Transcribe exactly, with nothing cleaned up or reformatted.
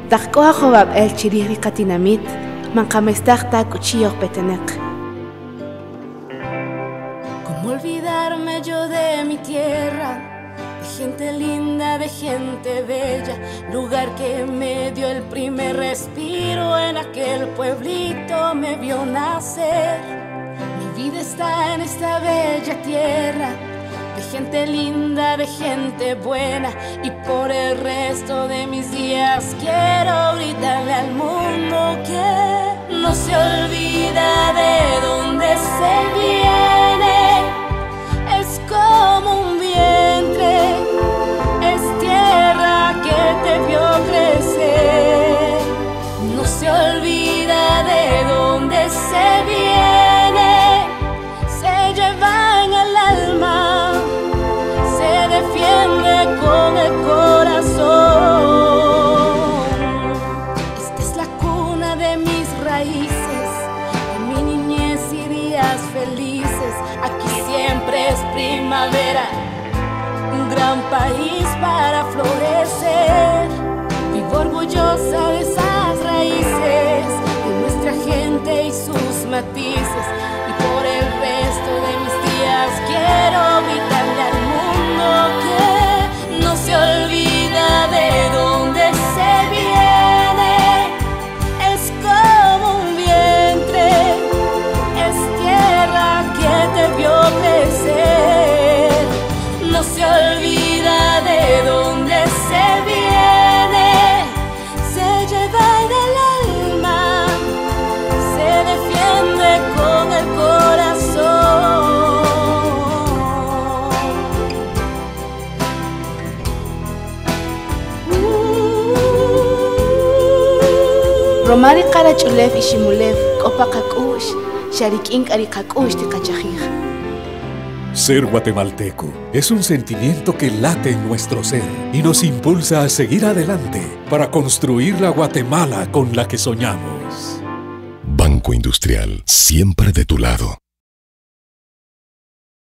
Takkoa jobab el chiriri katinamit, mankamestak ta cuchillo petenek. ¿Cómo olvidarme yo de mi tierra? De gente linda, de gente bella, lugar que me dio el primer respiro, en aquel pueblito me vio nacer. Mi vida está en esta bella tierra, de gente linda, de gente buena, y por el resto de mis días quiero gritarle al mundo que no se olvida de dónde se viene. Es como un vientre, es tierra que te vio crecer. No se olvida de dónde se viene, se lleva en el alma, se defiende con el corazón. Esta es la cuna de mis raíces, de mi niñez y días felices. Aquí siempre es primavera, un gran país para florecer. Vivo orgullosa de esas raíces, de nuestra gente y sus matices. Y por el resto de mis días quiero gritarle al mundo que no se olvida de dónde se viene. Es como un vientre, es tierra que te vio crecer. No se olvida de dónde se viene, se lleva en el alma, se defiende con el corazón. Romari qara chulef ishimulef, kopa kakush, sharik ink ari kakush te kachajij. Ser guatemalteco es un sentimiento que late en nuestro ser y nos impulsa a seguir adelante para construir la Guatemala con la que soñamos. Banco Industrial, siempre de tu lado.